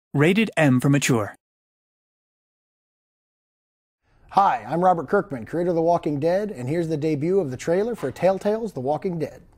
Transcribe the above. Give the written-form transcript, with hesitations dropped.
Rated M for mature. Hi, I'm Robert Kirkman, creator of The Walking Dead, and here's the debut of the trailer for Telltale's The Walking Dead.